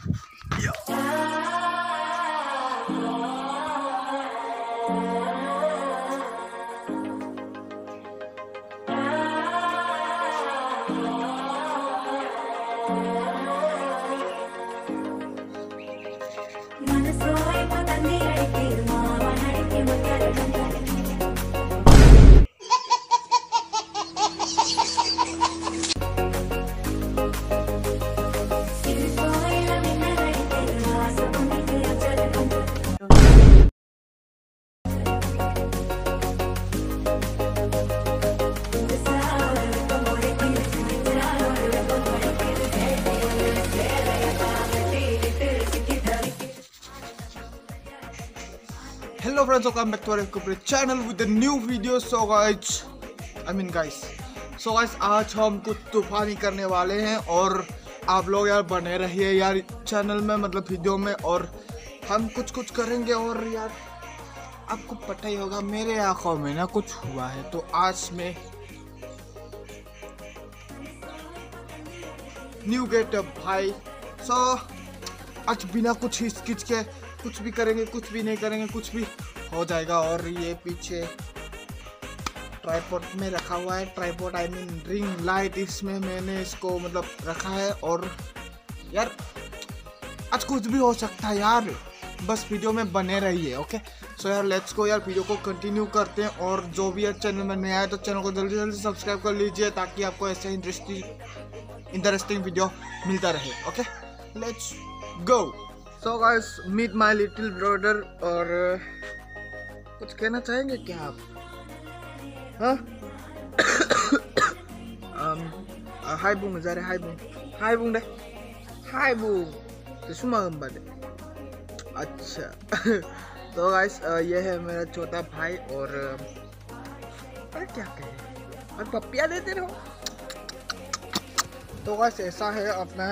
Hello friends, welcome back to our channel with a new video. So guys, आज हम कुछ तूफानी करने वाले हैं और आप लोग यार बने रहिए यार चैनल में, मतलब वीडियो में, और हम कुछ करेंगे। और यार आपको पता ही होगा मेरे आंखों में ना कुछ हुआ है, तो आज मैं न्यू गेटअप भाई। आज बिना कुछ हिचकिच के कुछ भी करेंगे, कुछ भी नहीं करेंगे, कुछ भी हो जाएगा। और ये पीछे ट्राइपॉड में रखा हुआ है, tripod I mean ring light, इसमें मैंने इसको मतलब रखा है। और यार आज कुछ भी हो सकता है यार, बस वीडियो में बने रहिए। ओके सो यार लेट्स गो यार, वीडियो को कंटिन्यू करते हैं। और जो भी यार चैनल में नया है तो चैनल को जल्दी जल्दी सब्सक्राइब कर लीजिए ताकि आपको ऐसे इंटरेस्टिंग वीडियो मिलता रहे। Okay let's go. So guys meet my little brother. और कुछ कहना चाहेंगे क्या आप? हाँ हाय बुंग जा रहे, हाय बुंग तो सुमा दे। अच्छा तो गाइस ये है मेरा छोटा भाई। और अरे क्या कहें, और पप्पियाँ देते रहो। तो गाइस ऐसा है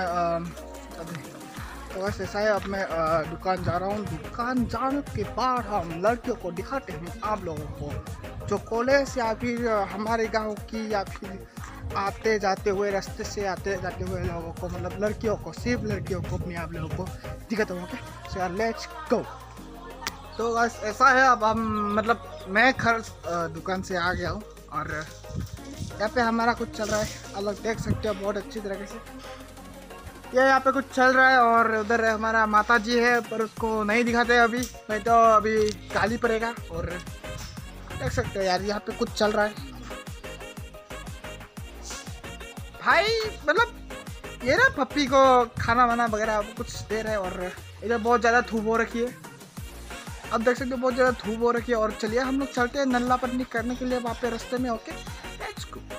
अब मैं दुकान जा रहा हूँ। दुकान जाने के बाद हम लड़कियों को दिखाते हैं आप लोगों को, जो कॉलेज या फिर हमारे गांव की या फिर आते जाते हुए रास्ते से आते जाते हुए लोगों को, मतलब लड़कियों को, सिर्फ लड़कियों को मैं आप लोगों को दिखाता हूँ। ओके सो यार लेट्स गो। तो बस ऐसा है, अब हम मतलब मैं घर दुकान से आ गया हूँ और यहाँ पे हमारा कुछ चल रहा है, आप लोग देख सकते हो बहुत अच्छी तरीके से ये यहाँ पे कुछ चल रहा है। और उधर हमारा माता जी है, पर उसको नहीं दिखाते अभी, नहीं तो अभी गाली पड़ेगा। और देख सकते हो यार यहाँ पे कुछ चल रहा है भाई, मतलब ये ना पप्पी को खाना वाना वगैरह कुछ दे रहे हैं। और इधर बहुत ज़्यादा धूप हो रखी है, अब देख सकते हो बहुत ज़्यादा धूप हो रखी है। और चलिए हम लोग चलते हैं नल्ला पटनी करने के लिए वहाँ पे रास्ते में। Okay let's go.